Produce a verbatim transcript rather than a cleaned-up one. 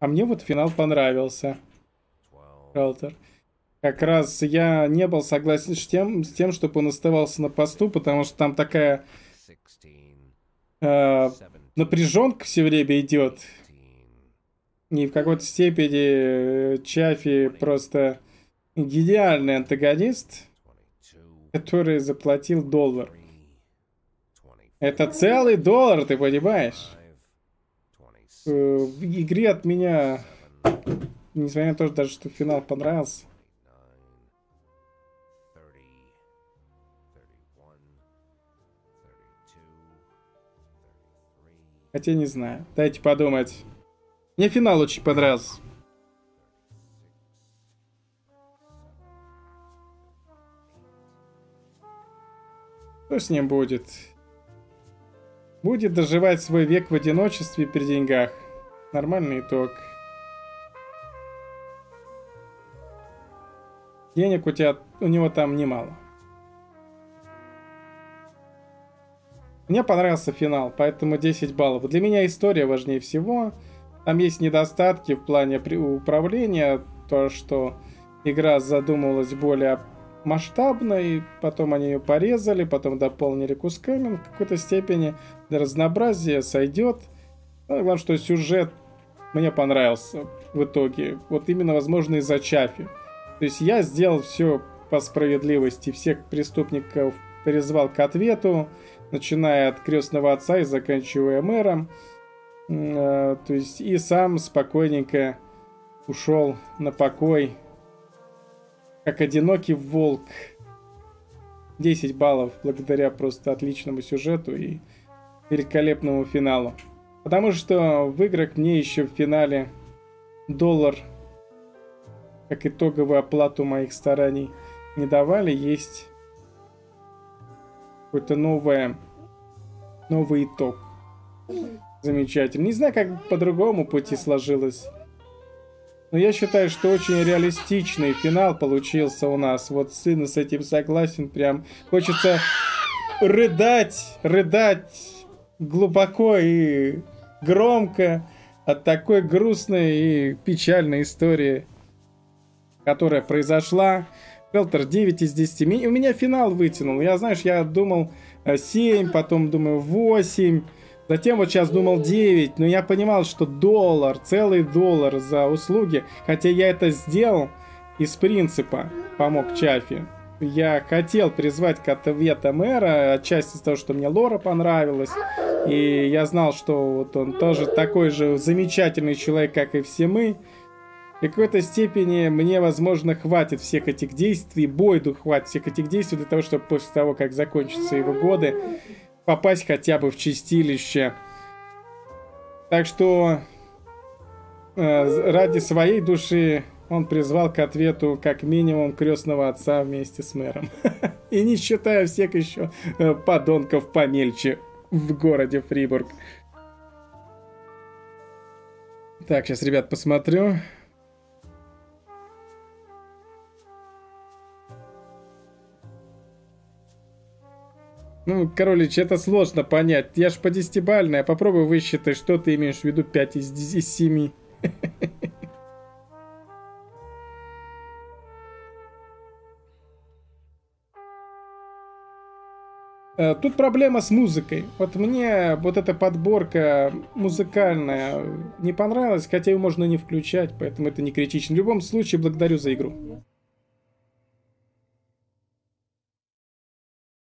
А мне вот финал понравился. Шелтер. Как раз я не был согласен с тем, с тем, чтобы он оставался на посту, потому что там такая э, напряженка все время идет. И в какой-то степени Чаффи просто гениальный антагонист, который заплатил доллар. Это целый доллар, ты понимаешь? В игре от меня, несмотря на то, даже что финал понравился. Хотя не знаю. Дайте подумать. Мне финал очень понравился. Что с ним будет? Будет доживать свой век в одиночестве при деньгах. Нормальный итог. Денег у тебя, у него там немало. Мне понравился финал, поэтому десять баллов. Для меня история важнее всего. Там есть недостатки в плане управления. То, что игра задумывалась более масштабной, потом они ее порезали, потом дополнили кусками в какой-то степени. Для разнообразия сойдет. Но главное, что сюжет мне понравился в итоге. Вот именно, возможно, из-за Чаффи. То есть я сделал все по справедливости. Всех преступников призвал к ответу, начиная от крестного отца и заканчивая мэром. То есть и сам спокойненько ушел на покой, как одинокий волк. десять баллов благодаря просто отличному сюжету и великолепному финалу. Потому что в играх мне еще в финале доллар, как итоговую оплату моих стараний, не давали. Есть какой-то новое, новый итог. Замечательно. Не знаю, как по-другому пути сложилось. Но я считаю, что очень реалистичный финал получился у нас. Вот сын с этим согласен. Прям хочется рыдать, рыдать глубоко и громко от такой грустной и печальной истории, которая произошла. Шелтер девять из десяти. У меня финал вытянул. Я, знаешь, я думал семь, потом думаю восемь. Затем вот сейчас думал девять, но я понимал, что доллар, целый доллар за услуги. Хотя я это сделал из принципа, помог Чаффи. Я хотел призвать к ответу мэра, отчасти из того, что мне лора понравилась. И я знал, что вот он тоже такой же замечательный человек, как и все мы. И в какой-то степени мне, возможно, хватит всех этих действий, Бойду хватит всех этих действий для того, чтобы после того, как закончатся его годы, попасть хотя бы в чистилище. Так что э, ради своей души он призвал к ответу как минимум крестного отца вместе с мэром. И не считая всех еще э, подонков помельче в городе Фрибург. Так, сейчас, ребят, посмотрю. Ну, Королич, это сложно понять. Я ж по десятибалльной. Попробуй высчитай, что ты имеешь в виду пять из семи. Тут проблема с музыкой. Вот мне вот эта подборка музыкальная не понравилась, хотя ее можно не включать, поэтому это не критично. В любом случае, благодарю за игру.